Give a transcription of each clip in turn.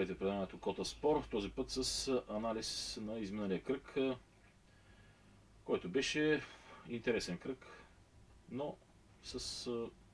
гледате предаването Кота Спор, този път с анализ на изминалия кръг, който беше интересен кръг, но с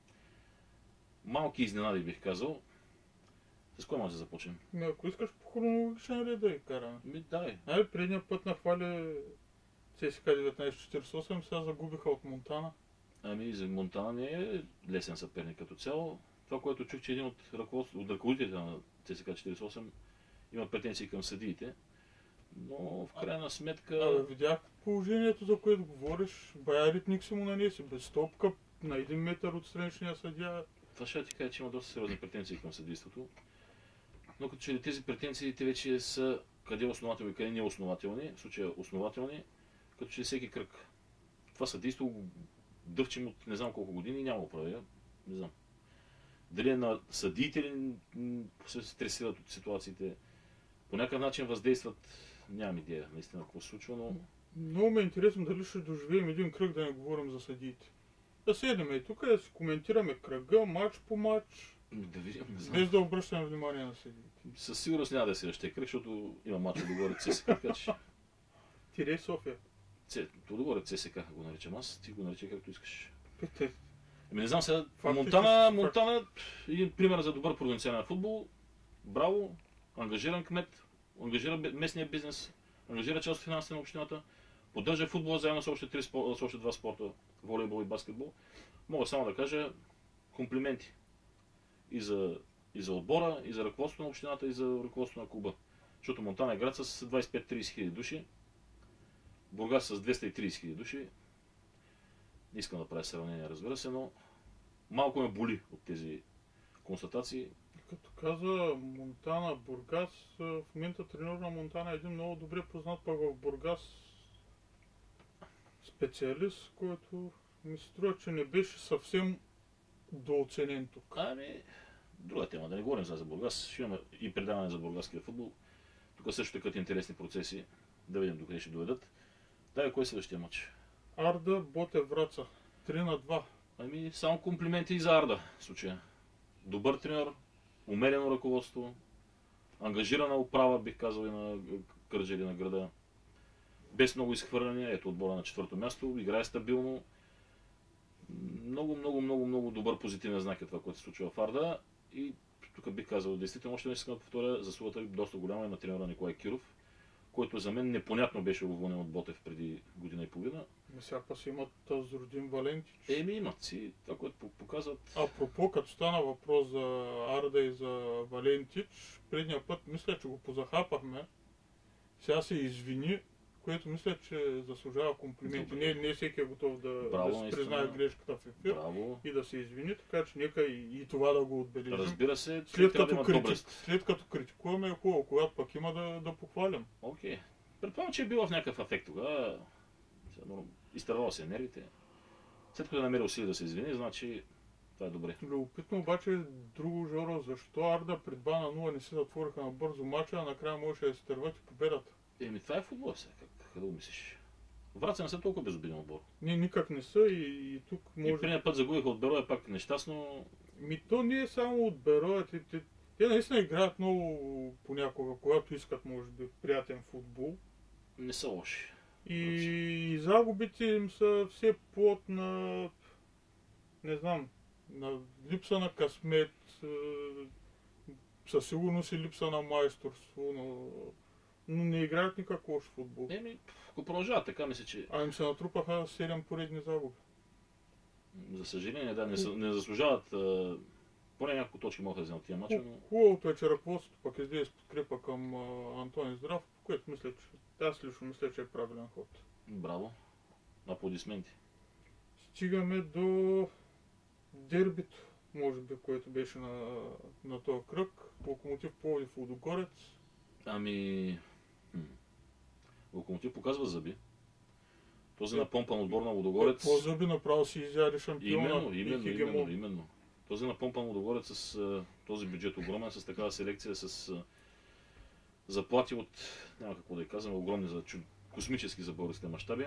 малки изненади, бих казал. С кой може да започнем? Ако искаш по хронологичен ред да ги караме. Дай. Предния път нахвали ЦСКА 1948, сега загубиха от Монтана. За Монтана не е лесен съперник като цяло. Това, което чух, че един от ръководителите на ЦСКА 48 има претенции към съдиите, но в крайна сметка... Видях положението, за което говориш. Бая ритник си му нанеси, без топка, на 1 метър от страничния съдия. Това ще ти кажа, че има доста сериозни претенции към съдийството. Но като че ли тези претенции те вече са къде основателни и къде неоснователни, в случая основателни, като че ли всеки кръг. Това съдийство го дъвчим от не знам колко години и няма управя. Не знам. Дали е на съдиите ли се стресират от ситуациите, по някакъв начин въздействат, нямам идея наистина какво се случва, но... Много ме е интересно дали ще доживеем един кръг да не говорим за съдиите. Да седнем и тук да си коментираме кръга, матч по матч, Да видим, не знам. без да обръщаме внимание на съдиите. Със сигурност няма да се ще кръг, защото има матч отгоре ЦСКА, така че... Тире София. Отгоре ЦСКА го наричам аз, ти го наричай както искаш. Пете. Не знам сега, Фактически Монтана един пример за добър провинциален футбол. Браво, ангажиран кмет, ангажира местния бизнес, ангажира част от финансите на общината, поддържа футбола заедно с още два спорта, волейбол и баскетбол. Мога само да кажа комплименти и за отбора, и за ръководството на общината, и за ръководството на клуба. Защото Монтана е град с 25-30 хиляди души, Бургас с 230 хиляди души. Не искам да правя сравнение, разбира се, но малко ме боли от тези констатации. Като каза Монтана, Бургас, в момента треньор на Монтана е един много добре познат пък в Бургас специалист, който ми се струва, че не беше съвсем дооценен тук. Друга тема, да не говорим за Бургас. Ще имаме и предаване за бургаския футбол. Тук също така интересни процеси. Да видим докъде ще доведат. Кой е следващия матч? Арда, Ботев, Враца. 3-2. Само комплименти и за Арда в случая. Добър тренер, умерено ръководство, ангажирана управа, бих казал, и на Кърджали на града. Без много изхвърляния, ето отбора на 4-то място, играе стабилно. Много добър позитивен знак е това, което се случва в Арда. И тук бих казал, действително, още не искам да повторя, заслугата е доста голяма на тренера Николай Киров, който за мен непонятно беше уволнен от Ботев преди година и половина. Сега па си имат този родин Валентич. Имат си, това, което показват. Апропо, като стана въпрос за Арда и за Валентич, предния път мисля, че го позахапахме. Сега се извини, което мисля, че заслужава комплименти. Не всеки е готов да си признае грешката в ефир и да се извини, така че нека и това да го отбележим. Разбира се, след като критикуваме е хубаво, когато пък има да похвалим. Окей. Предполагам, че е бил в някакъв афект тогава. Изтървал се нервите. След като е намерил сили да се извини, значи това е добре. Любопитно обаче друго, Жоро, защо Арда при 2-0 не се затвориха на бързо мача, а накрая можеше да се търват и победата? Това е футбол сега, как да го мислиш? Враца не са толкова безобиден отбор. Никак не са и тук може... И предния път загубиха от Бероя, пак нещастно. То не е само от Бероя. Те наистина играят много понякога, когато искат, може би, приятен футбол. Не са лоши. И загубите им са все плод на... не знам, на липса на късмет, със сигурност и липса на майсторство, но не играят никак лош футбол. Ако продължават така, мисля, че... Им се натрупаха 7 поредни загуби. За съжаление, не заслужават. Поне няколко точки могат да вземат тия мача, но... Хубавото е, че ръководството пък излезе с подкрепа към Антони Здрав, което мисля, че аз лично мисля, че е правилен ход. Браво. Аплодисменти. Стигаме до дербито, може би, което беше на този кръг. Локомотив Пловдив, Лудогорец. Локомотив показва зъби. Този напомпан отбор на Лудогорец... По зъби направо си изяде шампиона и хегемон. Именно. Този напомпан Лудогорец с този бюджет огромен, с такава селекция, с заплати от, няма какво да я казвам, огромни, космически за българските мащаби.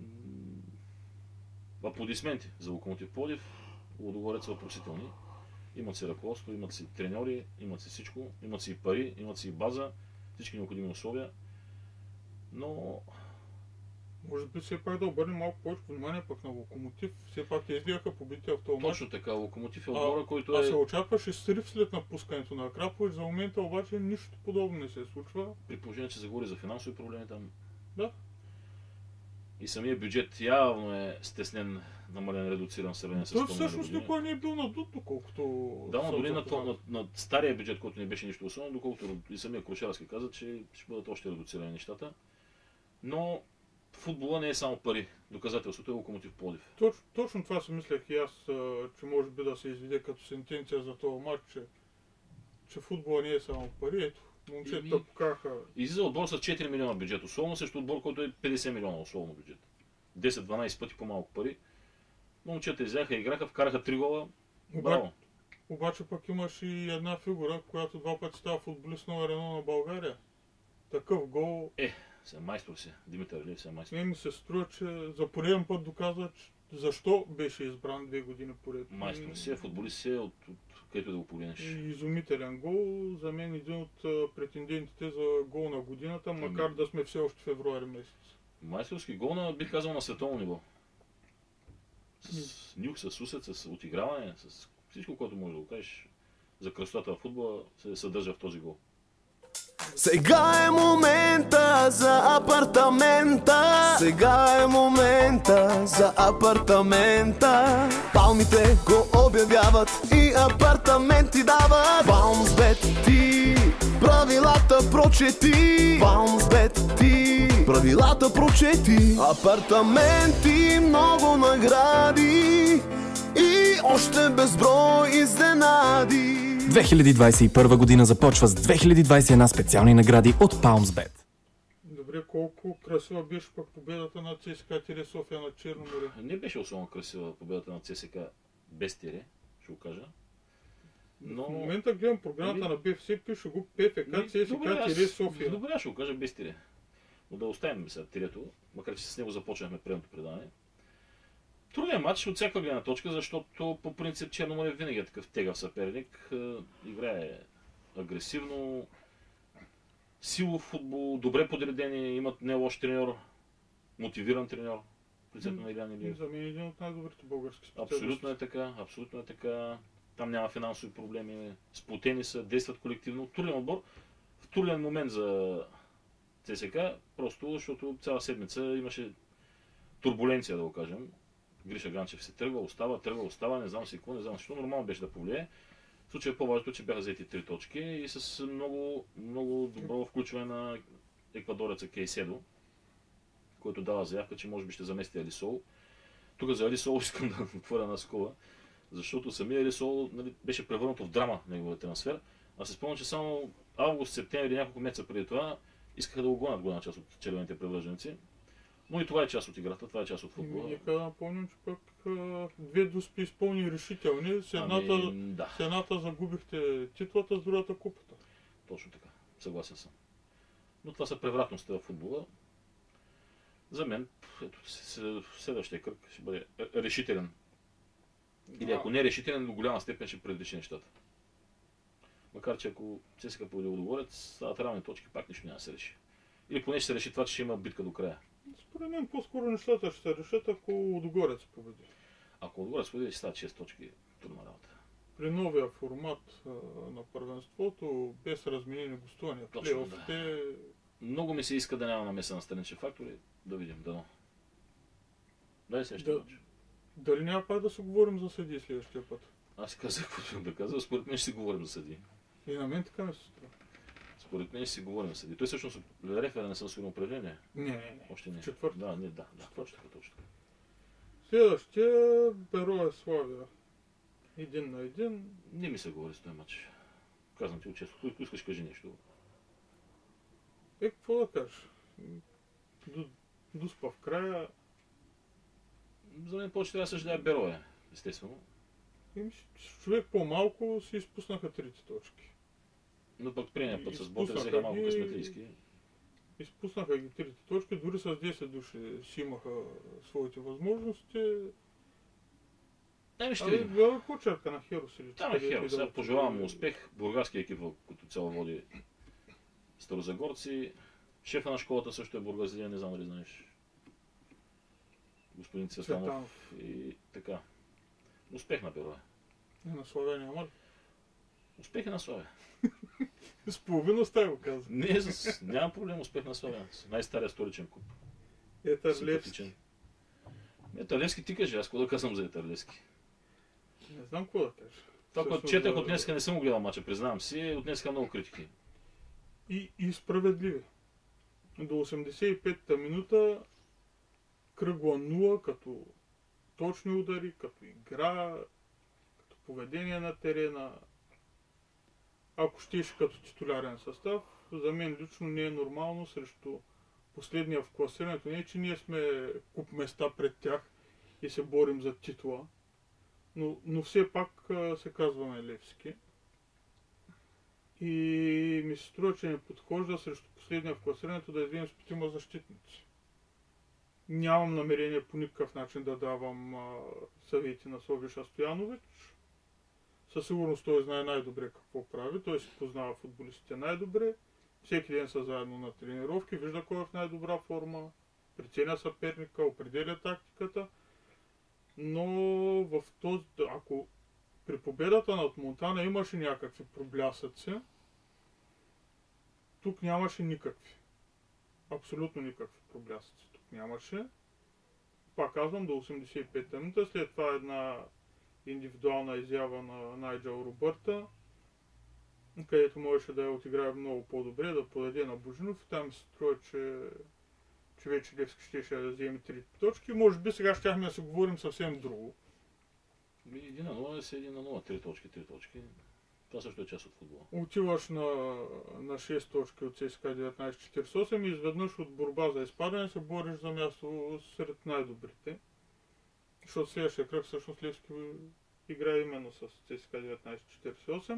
Аплодисменти за Локомотив Пловдив. Лудогорец въпросителни. Имат си ръководство, имат си треньори, имат си всичко, имат си и пари, имат си и база, всички необходими условия. Но Може би все пак да обърнем малко повече внимание пък на Локомотив. Все пак те изгледаха победител в този мач. точно така, Локомотив е отбора, който А е... се очакваше срив след напускането на Акрапович. За момента обаче нищо подобно не се случва. При положение, че се говори за финансови проблеми там. Да. И самия бюджет явно е стеснен, намален, редуциран в сравнение с Той по-миналите всъщност години. никой не е бил надут, доколкото... Да, но съм дори запознат. на стария бюджет, който не беше нищо особено, доколкото и самия Крушарски каза, че ще бъдат още редуцирани нещата. Но футбола не е само пари. Доказателството е Локомотив Пловдив. Точно това си мислех и аз, че може би да се изведе като сентенция за този матч, че футбола не е само пари. Ето, момчета покаха. Излиза отбор с 4 милиона бюджет, условно срещу отбор, който е 50 милиона условно бюджет. 10-12 пъти по-малко пари. Момчета изляха, играха, вкараха 3 гола. Браво! Обаче пък имаш и една фигура, която 2 пъти става футболист номер 1 на България. Такъв гол. Сега майстор си. Димитър Илиев сега майстор. Ми се струва, че за пореден път доказва, защо беше избран 2 години поред. Майстор си е, футболист си е, от където да го погледнеш. Изумителен гол. За мен един от претендентите за гол на годината, макар да сме все още февруари месец. Майсторски гол бих казал на световно ниво. С нюх, с усет, с отиграване, с всичко, което може да го кажеш за красотата в футбола, се съдържа в този гол. Сега е момента за апартамента. Сега е момента за апартамента. Палмите го обявяват и апартаменти дават. Палмсбет ти правилата прочети. Палмсбет ти правилата прочети. Апартаменти, много награди и още безброй изненади. 2021 година започва с 2021 специални награди от PalmsBet. Добре, колко красива беше пък победата на ЦСКА Тире София на Черно море. Не беше особено красива победата на ЦСКА без тире, ще го кажа. Но... В момента гледам програмата на БФС, пише го ПФК ЦСКА Тире София. Добре, ще го кажа без тире. Но да оставим сега тирето, макар че с него започнахме предното предаване. Труден матч от всяка гледна точка, защото по принцип Черно море винаги е такъв тегав съперник. Играе агресивно, силов футбол, добре подредени, имат не лош треньор, мотивиран треньор. Лицето на Илян Илиев. За мен е един от най-добрите български специалисти. Абсолютно е така. Там няма финансови проблеми, сплотени са, действат колективно. Труден отбор. В труден момент за ЦСКА, просто защото цяла седмица имаше турбуленция, да го кажем. Гриша Ганчев се тръгва, остава, не знам си какво, не знам защо, нормално беше да повлие. В случая по-важното, че бяха взети 3 точки и с много, много добро включване на еквадореца Кейседо, който дава заявка, че може би ще замести Алисол. Тук за Алисол искам да отворя една скоба, защото самия Алисол беше превърнато в драма неговия трансфер. Аз се спомням, че само август, септември, няколко месеца преди това искаха да го гонят голяма част от червените привърженици. Но и това е част от играта, това е част от футбола. Нека напомням, че пък 2 дуспи изпълни решителни. С едната загубихте титлата, с другата купата. Точно така, съгласен съм. Но това са превратности в футбола. За мен, следващия кръг ще бъде решителен. Или ако не е решителен, до голяма степен ще предреши нещата. Макар че ако ЦСКА победи Лудогорец, стават равни точки, пак нищо няма да се реши. Или поне ще се реши това, че ще има битка до края. Според мен по-скоро нещата ще се решат, ако Лудогорец победи. Ако Лудогорец победи, ще стават 6 точки. Трудна работа. При новия формат на първенството, без разменени гостувания, плейофите... Много ми се иска да няма намеса на странични фактори. Да видим, дано. Дай следващия матч. Дали няма пак да се говорим за съдии следващия път? Аз си казах, какво да казвам, според мен ще си говорим за съдии. И на мен така не се струва. Според мен ще си говорим за съдии. Той всъщност рефера не съм сигурно определение. Не. Още не. Четвърти. Да, точно така. Следващия Берое Славия. 1-1. Не ми се говори с този матч. Казвам ти често. Ако искаш, кажи нещо. Какво да кажеш? Дуспа в края. За мен повече трябва да съжалява Берое, естествено. Човек по-малко си изпуснаха 3 точки. Но пък предния път с Ботев взеха малко късметлийски. Изпуснаха ги 3 точки, дори с 10 души си имаха своите възможности. Ще видим. Почерка на Херос или Да, на Херос. Сега пожелавам му успех. Бургаския екип, като цяло води старозагорци. Шефа на школата също е бургазлия, не знам дали знаеш. Господин Цветанов. И така. Успех на Берое. И на Славя няма ли? Успех е на Славя. С половина стай го каза. Не, няма проблем, успех на Славя. Най-стария столичен клуб. Етърлевски. Етърлевски ти кажи, аз какво да казвам за Етърлевски? Не знам какво да кажа. Това, което четах от днеска, не съм гледал мача, признавам си, от днеска много критики. И справедливи. До 85-та минута кръгла 0, като точни удари, като игра, като поведение на терена. Ако щеш като титулярен състав, за мен лично не е нормално срещу последния в класирането. Не, че ние сме куп места пред тях и се борим за титла, но все пак се казваме Левски. И ми се струва, че не подхожда срещу последния в класирането да излезем с 5 защитници. Нямам намерение по никакъв начин да давам съвети на Славиша Стоянович. Със сигурност той знае най-добре какво прави, той си познава футболистите най-добре. Всеки ден са заедно на тренировки, вижда кой е в най-добра форма, преценя съперника, определя тактиката. Но в този, ако при победата над Монтана имаше някакви проблясъци, тук нямаше никакви. Абсолютно никакви проблясъци тук нямаше. Пак казвам, до 85-та минута, след това една индивидуална изява на Найджел Робърта, където можеше да я отиграе много по-добре, да подаде на Божинов. И там се струва, че вече Левски щеше да вземе 3 точки. Може би сега щяхме да се говорим съвсем друго. 1-0 е 1-0, 3 точки, 3 точки. Това също е част от футбола. Отиваш на 6 точки от ЦСКА 1948 и изведнъж от борба за изпадане се бориш за място сред най-добрите. Защото следващия кръг всъщност Левски играе именно с ЦСКА 1948.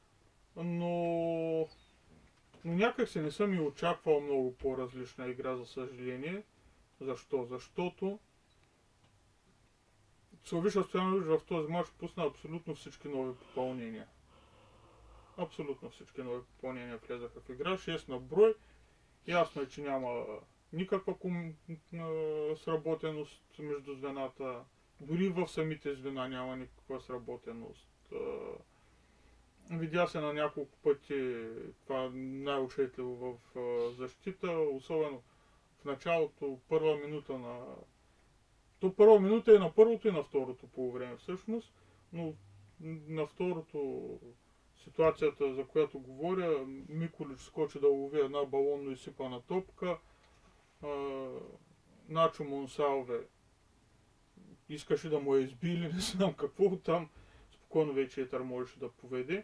Но някак се не съм и очаквал много по-различна игра, за съжаление. Защо? Защото Славиша Стоянович в този матч пусна абсолютно всички нови попълнения. Абсолютно всички нови попълнения влезаха в игра, 6 на брой. Ясно е, че няма никаква сработеност между звената. Дори в самите звена няма никаква сработеност. Видя се на няколко пъти това най-ушетливо в защита, особено в началото, първа минута е на първото и на второто полувреме всъщност, но на второто ситуацията, за която говоря, Миколич скочи да лови една балонно изсипана топка, Начо Монсалве искаше да му я избили, не знам какво, там спокойно вече Етър можеше да поведе.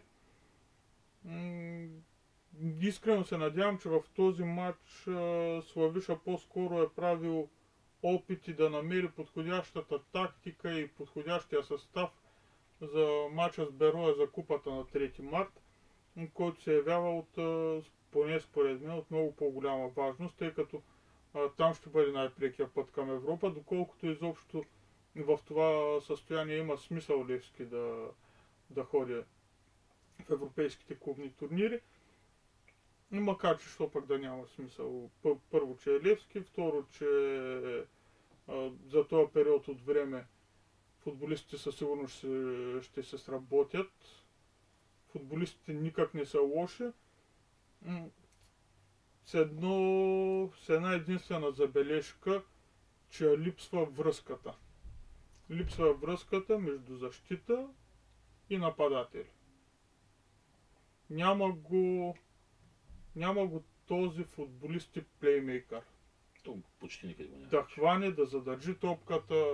Искрено се надявам, че в този матч Славиша по-скоро е правил опити да намери подходящата тактика и подходящия състав за матча с Берое за купата на 3 март, който се явява от, поне според мен, от много по-голяма важност, тъй като там ще бъде най-прекия път към Европа, доколкото изобщо в това състояние има смисъл Левски да ходи в европейските клубни турнири. Макар че що пък да няма смисъл. Първо, че е Левски, второ, че за този период от време футболистите със сигурност ще се сработят. Футболистите никак не са лоши. С една единствена забележка, че липсва връзката. Липсва връзката между защита и нападатели. Няма го този футболист и плеймейкър. То почти никъде го няма. Да хване, да задържи топката,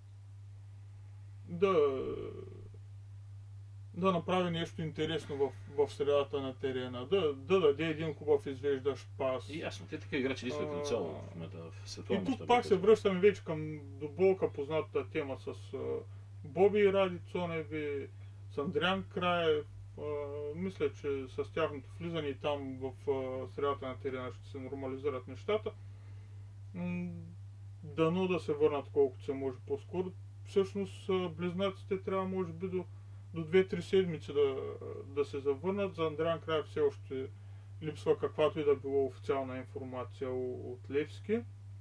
да направи нещо интересно в средата на терена, да даде един хубав извеждащ пас. И ясно, те така играчи липсват като цяло в момента в световен мащаб. И тук пак се връщаме вече към до болка познатата тема с Боби и Ради Цоневи, с Андриан Краев. Мисля, че с тяхното влизане и там в средата на терена ще се нормализират нещата. Дано да се върнат колкото се може по-скоро. всъщност близнаците трябва може би до 2-3 седмици да се завърнат. За Андриан Краев все още липсва каквато и да било официална информация от Левски.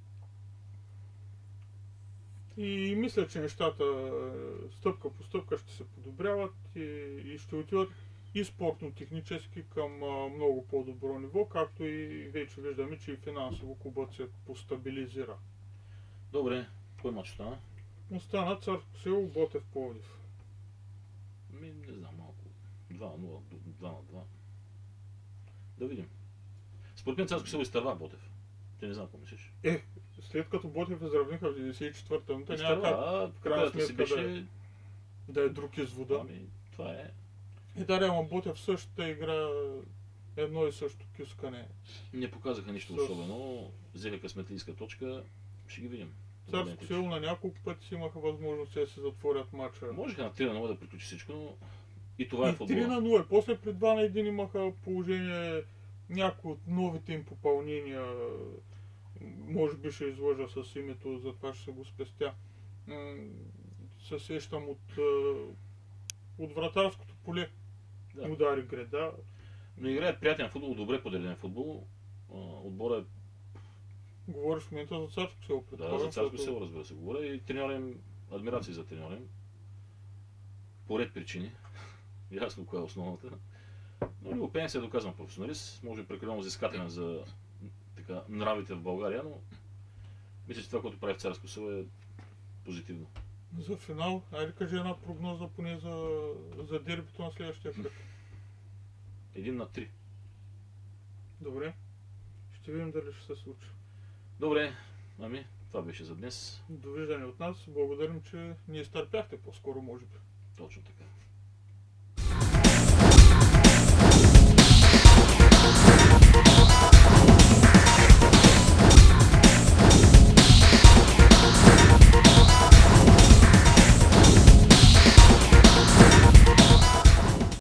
И мисля, че нещата стъпка по стъпка ще се подобряват и ще отиват и спортно-технически към много по-добро ниво, както и вече виждаме, че и финансово клубът се постабилизира. Добре, кой мач остана? Остана Царско село, Ботев, Пловдив. Не знам, малко. 2-0, 2-2. Да видим. Според мен Царско село изтърва Ботев. Ти не знам какво мислиш. След като Ботев изравниха в 94-та минута, няма Изтърва, как в крайна си сметка беше... да е друг извода. Ами, това е. Ама Ботев в същата игра едно и също кюскане. Не показаха нищо особено. Взеха късметлийска точка. Ще ги видим. Царско село на няколко пъти си имаха възможност да се затворят матча. Можеха на 3-0 да приключи всичко, но и това е И футбола. 3-0. После при 2-1 имаха положение, някои от новите им попълнения, може би ще излъжа с името, затова ще се го спестя. Се сещам от вратарското поле. Да. Удари греда. Но играят приятен футбол, добре подреден футбол. Отбора е... Говориш в момента за Царско село, Да, предполагам. за Царско село, разбира се, говоря. И треньора им, адмирации за треньора им. По ред причини. Ясно коя е основната. Но Любопен се е доказан професионалист. Може би прекалено взискателен за така, нравите в България, но мисля, че това, което прави в Царско село е позитивно. За финал, айде кажи една прогноза поне за дербито на следващия кръг. 1-3. Добре. Ще видим дали ще се случи. Добре, ами, това беше за днес. Довиждане от нас. Благодарим, че ни изтърпяхте по-скоро, може би. Точно така.